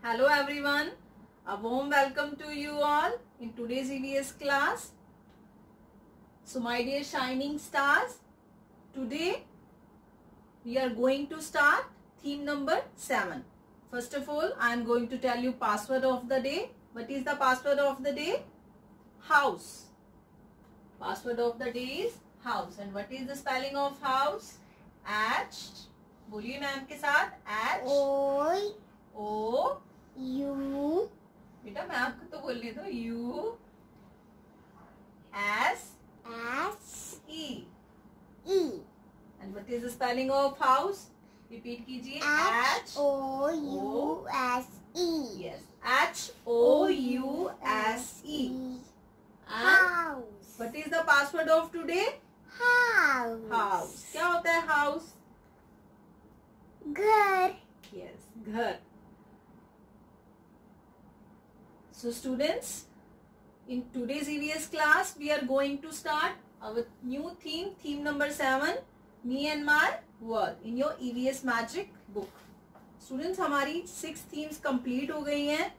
Hello everyone, a warm welcome to you all in today's EVS class. So my dear shining stars, today we are going to start theme number 7. First of all, I am going to tell you password of the day. What is the password of the day? House. Password of the day is house. And what is the spelling of house? H. बोलिए ma'am के साथ. H. O. U. बेटा मैं आपको तो बोलने दो. U. S. E. And what is the spelling of house? Repeat कीजिए. House. Yes. House. House. What is the password of today? House. क्या होता है house? घर. Yes, घर. So students, in today's EVS class, we are going to start our new theme, theme number 7, Me and My World, in your EVS Magic book. Students, हमारी 6 themes complete हो गई हैं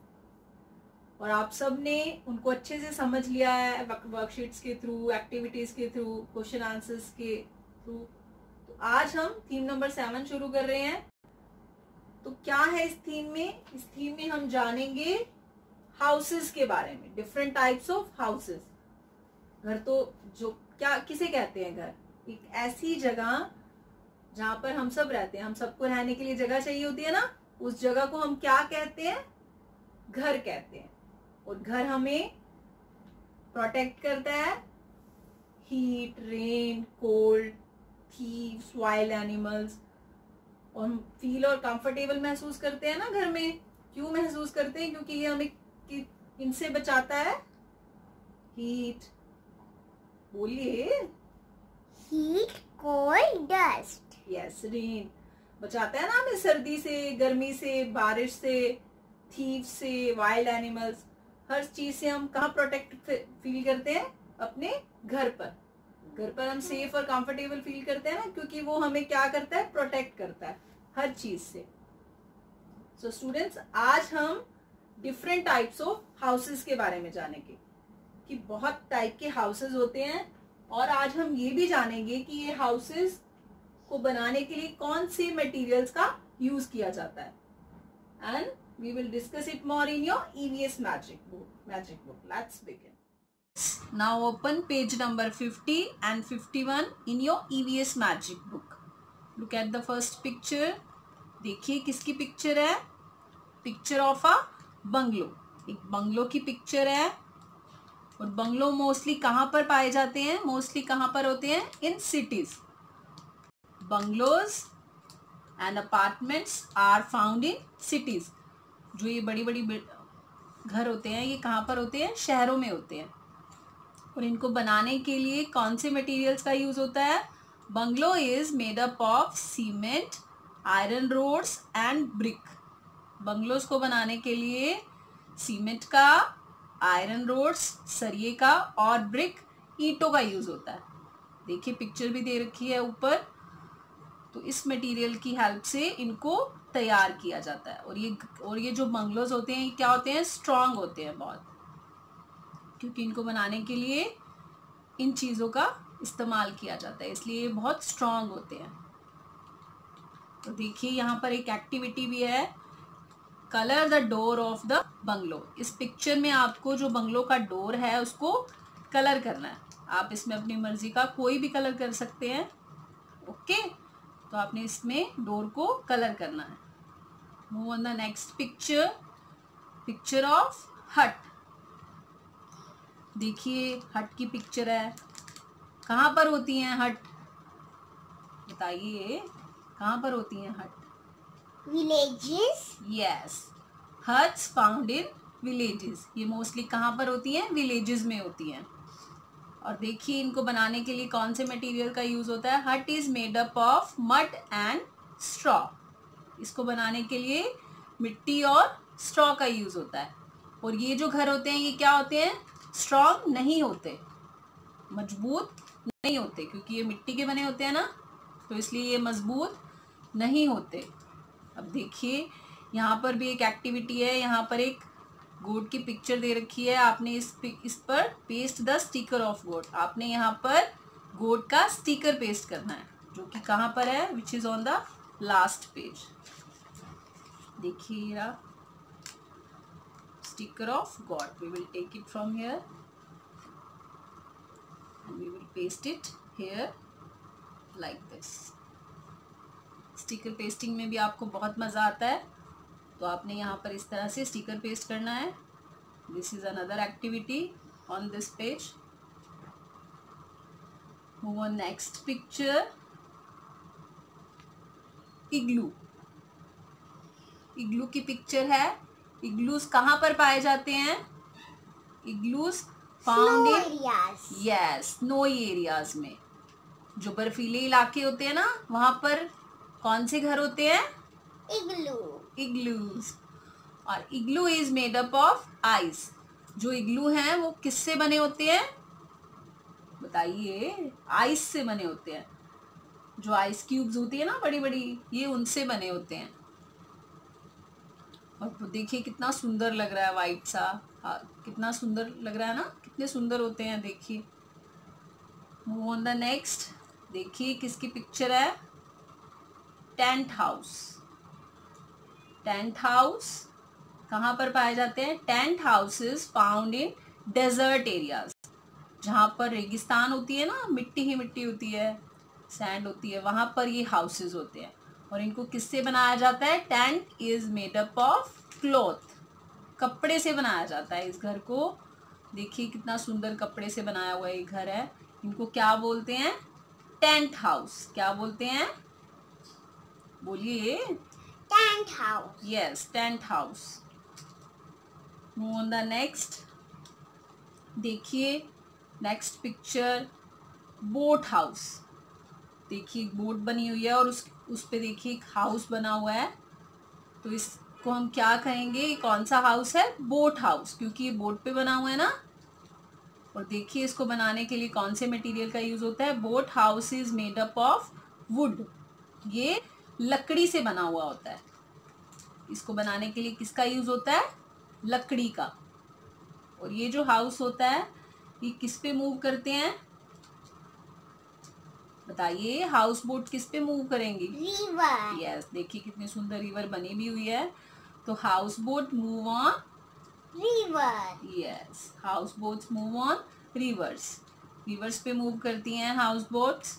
और आप सब ने उनको अच्छे से समझ लिया है वर्कशीट्स के थ्रू, एक्टिविटीज के थ्रू, क्वेश्चन आंसर्स के थ्रू. तो आज हम थीम नंबर 7 शुरू कर रहे हैं. तो क्या है इस थीम में? इस थीम में हम जानेंगे हाउसेस के बारे में. Different types of houses. घर तो जो क्या किसे कहते हैं? घर एक ऐसी जगह जहां पर हम सब रहते हैं. हम सबको रहने के लिए जगह चाहिए होती है ना. उस जगह को हम क्या कहते हैं? घर कहते हैं. और घर हमें प्रोटेक्ट करता है heat, rain, cold, thieves, wild animals. और हम फील और कंफर्टेबल महसूस करते हैं ना घर में. क्यों महसूस करते हैं? क्योंकि ये हमें इनसे बचाता है. हीट, बोलिए. Heat, cold, dust. Yes, rain बचाता है ना हमें सर्दी से, गर्मी से, बारिश से, थीव से, वाइल्ड एनिमल्स. हर चीज से हम कहाँ प्रोटेक्ट फील करते हैं? अपने घर पर. घर पर हम सेफ और कंफर्टेबल फील करते हैं ना, क्योंकि वो हमें क्या करता है? प्रोटेक्ट करता है हर चीज से. सो स्टूडेंट्स, आज हम डिफरेंट टाइप्स ऑफ हाउसेस के बारे में जानेंगे कि बहुत टाइप के हाउसेस होते हैं. और आज हम ये भी जानेंगे कि ये हाउसेस को बनाने के लिए कौन से मटेरियल्स का यूज किया जाता है. And we will discuss it more in your EVS magic book. Let's begin. Now open page number 50 and 51 in your EVS magic book. Look at the first picture. देखिए किसकी पिक्चर है? Picture of a bungalow. एक bungalow की picture है. और bungalow mostly कहाँ पर पाए जाते हैं? मोस्टली कहाँ पर होते हैं? In cities. Bungalows and apartments are found in cities. जो ये बड़ी बड़ी घर होते हैं, ये कहाँ पर होते हैं? शहरों में होते हैं. और इनको बनाने के लिए कौन से मटेरियल्स का यूज होता है? Bungalow is made up of cement, iron rods and brick. Bungalows को बनाने के लिए सीमेंट का, आयरन रोड्स, सरिये का और ब्रिक, ईंटों का यूज होता है. देखिए पिक्चर भी दे रखी है ऊपर. तो इस मटेरियल की हेल्प से इनको तैयार किया जाता है. और ये जो बंगलोज होते हैं, ये क्या होते हैं? स्ट्रांग होते हैं बहुत, क्योंकि इनको बनाने के लिए इन चीज़ों का इस्तेमाल किया जाता है, इसलिए ये बहुत स्ट्रांग होते हैं. तो देखिए यहाँ पर एक एक्टिविटी भी है, colour the door of the bungalow. इस पिक्चर में आपको जो बंगलो का डोर है उसको कलर करना है. आप इसमें अपनी मर्जी का कोई भी कलर कर सकते हैं. ओके, तो आपने इसमें डोर को कलर करना है. Move on the next picture. Picture of hut. देखिए हट की पिक्चर है. कहाँ पर होती हैं हट? बताइए कहाँ पर होती हैं hut? Villages. Yes, huts found in villages. ये मोस्टली कहाँ पर होती हैं? विलेजेस में होती हैं. और देखिए इनको बनाने के लिए कौन से मटेरियल का यूज होता है? Hut is made up of mud and straw. इसको बनाने के लिए मिट्टी और स्ट्रॉ का यूज होता है. और ये जो घर होते हैं ये क्या होते हैं? स्ट्रॉन्ग नहीं होते, मजबूत नहीं होते, क्योंकि ये मिट्टी के बने होते हैं ना, तो इसलिए ये मजबूत नहीं होते. अब देखिए यहाँ पर भी एक एक्टिविटी है, यहाँ पर एक गोट की पिक्चर दे रखी है, आपने इस पर paste the sticker of goat, आपने यहाँ पर गोट का स्टिकर पेस्ट करना है, जो कि कहाँ पर है, which is on the last page. देखिए sticker of goat, we will take it from here and we will paste it here like this। Sticker pasting में भी आपको बहुत मज़ा आता है, तो आपने यहाँ पर इस तरह से स्टिकर पेस्ट करना है। This is another activity on this page. Move on next picture. Igloo, igloo की पिक्चर है। इग्लूज कहाँ पर पाए जाते हैं? Igloos found in yes snowy areas में, जो बर्फीले इलाके होते हैं ना, वहां पर कौन से घर होते हैं? इग्लूज। और igloo is made up of ice. जो इग्लू हैं वो किससे बने होते हैं? बताइए। आइस से बने होते हैं। जो आइस क्यूब्स होती है ना बड़ी बड़ी, ये उनसे बने होते हैं। और देखिए कितना सुंदर लग रहा है, वाइट सा, कितना सुंदर लग रहा है ना, कितने सुंदर होते हैं। देखिए मूव ऑन द नेक्स्ट। देखिए किसकी पिक्चर है? Tent house. टेंट हाउस कहाँ पर पाए जाते हैं? Tent houses found in desert areas, जहाँ पर रेगिस्तान होती है ना, मिट्टी ही मिट्टी होती है, सैंड होती है, वहां पर ये हाउसेस होते हैं। और इनको किससे बनाया जाता है? Tent is made up of cloth, कपड़े से बनाया जाता है इस घर को। देखिए कितना सुंदर कपड़े से बनाया हुआ ये घर है। इनको क्या बोलते हैं? Tent house. क्या बोलते हैं? बोलिए। Tent house. Yes, tent house. Move on the next. देखिए नेक्स्ट पिक्चर, बोट हाउस। देखिए बोट बनी हुई है और उस पे देखिए एक हाउस बना हुआ है। तो इसको हम क्या कहेंगे? ये कौन सा हाउस है? बोट हाउस, क्योंकि ये बोट पे बना हुआ है ना। और देखिए इसको बनाने के लिए कौन से मटेरियल का यूज होता है? Boat house is made up of wood. ये लकड़ी से बना हुआ होता है। इसको बनाने के लिए किसका यूज होता है? लकड़ी का। और ये जो हाउस होता है ये किस पे मूव करते हैं? बताइए, हाउस बोट किस पे मूव करेंगी? रिवर। यस, देखिए कितनी सुंदर रिवर बनी भी हुई है। तो house boat move on river. Yes, house boats move on rivers. Rivers पे मूव करती हैं हाउस बोट्स।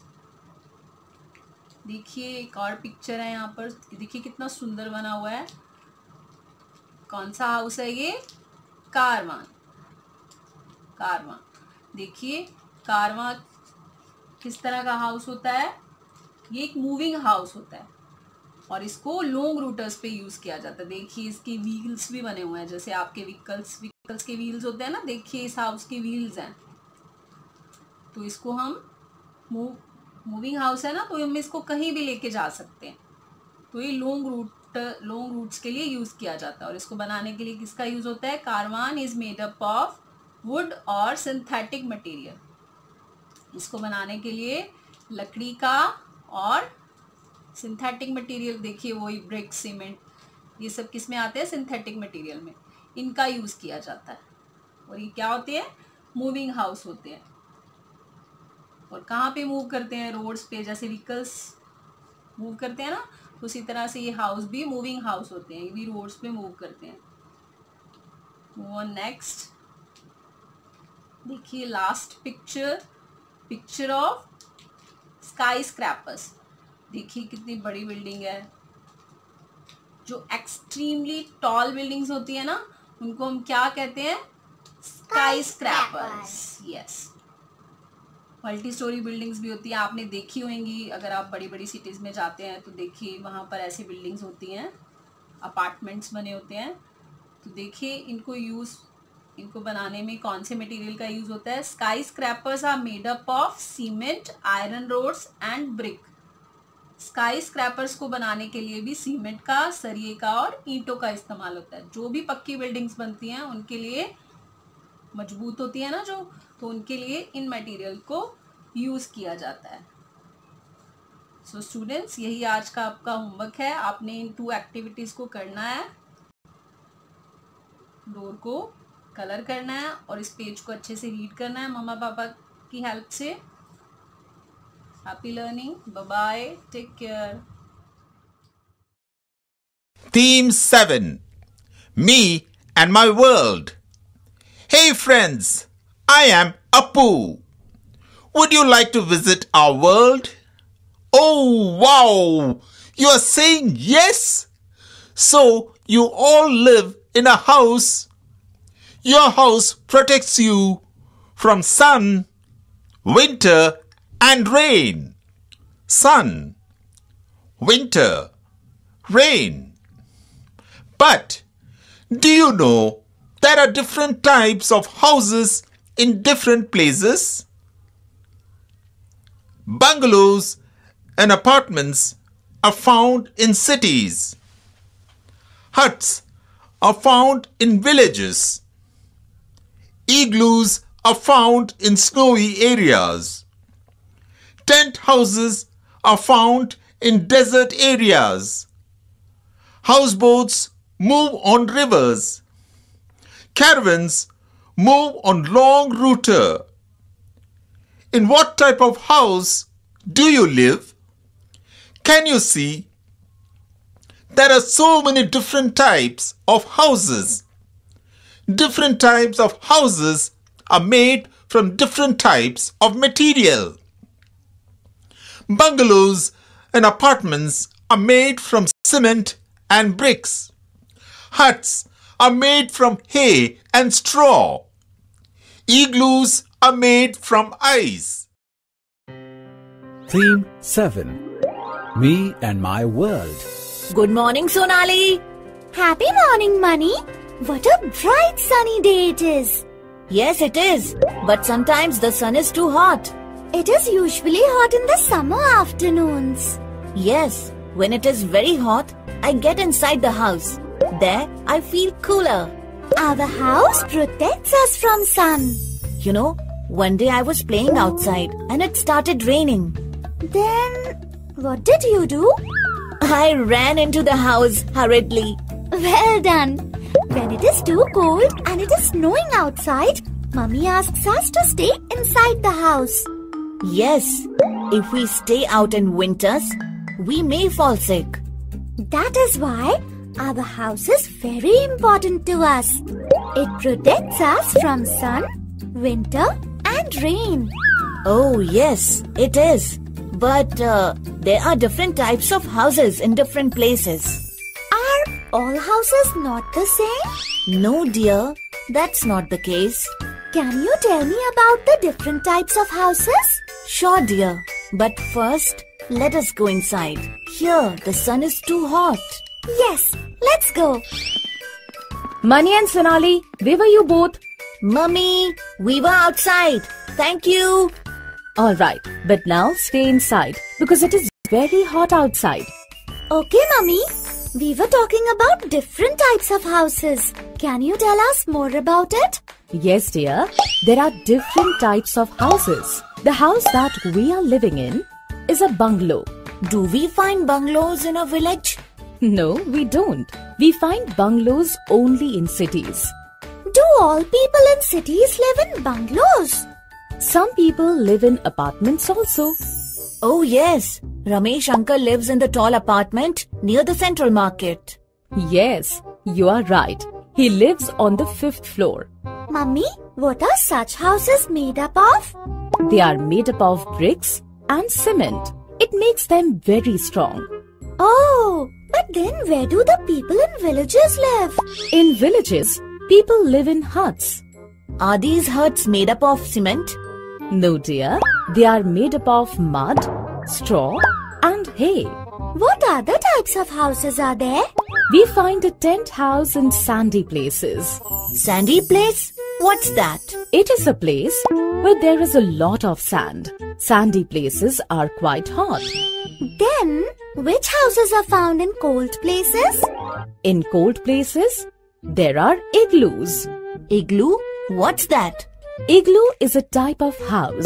देखिए एक और पिक्चर है यहाँ पर, देखिए कितना सुंदर बना हुआ है। कौन सा हाउस है ये? कारवान। कारवां। देखिए कारवां किस तरह का हाउस होता है? ये एक मूविंग हाउस होता है और इसको लॉन्ग रूटर्स पे यूज किया जाता है। देखिए इसके व्हील्स भी बने हुए हैं, जैसे आपके व्हीकल्स के व्हील्स होते हैं ना। देखिए इस हाउस के व्हील्स हैं। तो इसको हम मूविंग हाउस है ना, तो हम इसको कहीं भी लेके जा सकते हैं। तो ये लॉन्ग रूट्स के लिए यूज किया जाता है। और इसको बनाने के लिए किसका यूज होता है? Caravan is made up of wood और सिंथेटिक मटेरियल। इसको बनाने के लिए लकड़ी का और सिंथेटिक मटेरियल, देखिए वही ब्रिक, सीमेंट, ये सब किस में आते हैं? सिंथेटिक मटेरियल में। इनका यूज किया जाता है। और ये क्या होते हैं? मूविंग हाउस होते हैं। और कहाँ पे मूव करते हैं? रोड्स पे, जैसे व्हीकल्स मूव करते हैं ना, तो उसी तरह से ये हाउस भी मूविंग हाउस होते हैं। ये भी रोड्स पे मूव करते हैं। Move on next. देखिए last picture of skyscrapers. देखिए कितनी बड़ी बिल्डिंग है। जो एक्सट्रीमली टॉल बिल्डिंग्स होती है ना, उनको हम क्या कहते हैं? Skyscrapers. Yes, multi storey buildings भी होती है, आपने देखी होंगी। अगर आप बड़ी बड़ी सिटीज में जाते हैं तो देखिए वहां पर ऐसी बिल्डिंग्स होती हैं, अपार्टमेंट्स बने होते हैं। तो देखिए इनको बनाने में कौन से मटेरियल का यूज होता है? Skyscrapers are made up of cement, iron rods and brick. Skyscrapers को बनाने के लिए भी सीमेंट का, सरिये का और ईंटों का इस्तेमाल होता है। जो भी पक्की बिल्डिंग्स बनती हैं उनके लिए, मजबूत होती है ना जो, तो उनके लिए इन मटेरियल को यूज किया जाता है। सो स्टूडेंट्स, यही आज का आपका होमवर्क है. आपने इन 2 एक्टिविटीज को करना है. डोर को कलर करना है और इस पेज को अच्छे से रीड करना है मम्मा पापा की हेल्प से. Happy learning. Bye bye. Take care. Theme 7. Me and my world. Hey friends, I am Appu. Would you like to visit our world? Oh wow, you are saying yes? So you all live in a house. Your house protects you from sun, winter and rain. Sun, winter, rain. But do you know there are different types of houses in different places? Bungalows and apartments are found in cities. Huts are found in villages. Igloos are found in snowy areas. Tent houses are found in desert areas. Houseboats move on rivers. Caravans move on long route. In what type of house do you live? Can you see? There are so many different types of houses. Different types of houses are made from different types of material. Bungalows and apartments are made from cement and bricks. Huts are made from hay and straw. Igloos are made from ice. Theme 7. Me and my world. Good morning, Sonali. Happy morning, Money. What a bright sunny day it is. Yes, it is. But sometimes the sun is too hot. It is usually hot in the summer afternoons. Yes, when it is very hot, I get inside the house. There, I feel cooler. Our house protects us from sun. You know, one day I was playing outside and it started raining. Then, what did you do? I ran into the house hurriedly. Well done. When it is too cold and it is snowing outside, Mummy asks us to stay inside the house. Yes, if we stay out in winters, we may fall sick. That is why our house is very important to us. It protects us from sun, winter and rain. Oh yes, it is. But there are different types of houses in different places. Are all houses not the same? No dear, that's not the case. Can you tell me about the different types of houses? Sure dear, but first let us go inside. Here the sun is too hot. Yes, let's go. Money and Sonali, where were you both? Mummy, we were outside. Thank you. Alright, but now stay inside because it is very hot outside. Okay, Mummy. We were talking about different types of houses. Can you tell us more about it? Yes, dear. There are different types of houses. The house that we are living in is a bungalow. Do we find bungalows in a village? No, we don't. We find bungalows only in cities. Do all people in cities live in bungalows? Some people live in apartments also. Oh yes, Ramesh uncle lives in the tall apartment near the central market. Yes, you are right. He lives on the 5th floor. Mummy, what are such houses made up of? They are made up of bricks and cement. It makes them very strong. Oh, but then where do the people in villages live? In villages, people live in huts. Are these huts made up of cement? No, dear. They are made up of mud, straw and hay. What other types of houses are there? We find a tent house in sandy places. Sandy place? What's that? It is a place where there is a lot of sand. Sandy places are quite hot. Then, which houses are found in cold places? In cold places, there are igloos. Igloo? What's that? Igloo is a type of house.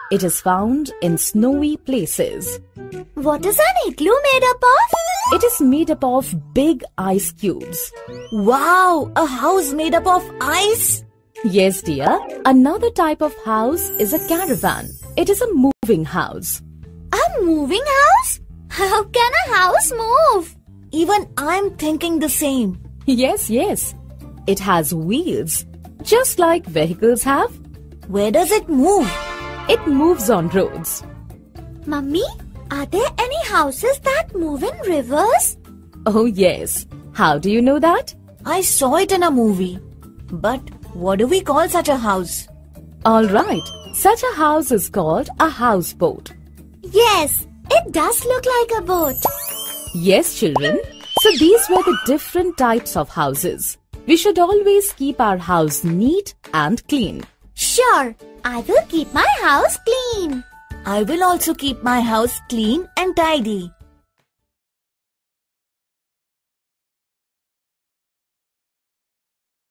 It is found in snowy places. What is an igloo made up of? It is made up of big ice cubes. Wow, a house made up of ice? Yes, dear. Another type of house is a caravan. It is a moving house. A moving house? How can a house move? Even I'm thinking the same. Yes. It has wheels, just like vehicles have. Where does it move? It moves on roads. Mummy, are there any houses that move in rivers? Oh, yes. How do you know that? I saw it in a movie. But what do we call such a house? All right. Such a house is called a houseboat. Yes, it does look like a boat. Yes, children. So these were the different types of houses. We should always keep our house neat and clean. Sure, I will keep my house clean. I will also keep my house clean and tidy.